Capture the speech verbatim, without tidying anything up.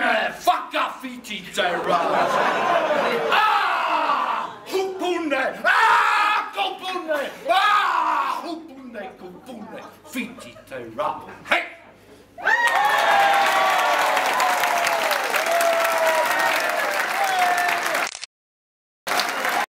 whakawhiti te rā. Ah! Hupune! Ah! Kopune! Ah! Hupune, kopune, whiti te rā. Hei!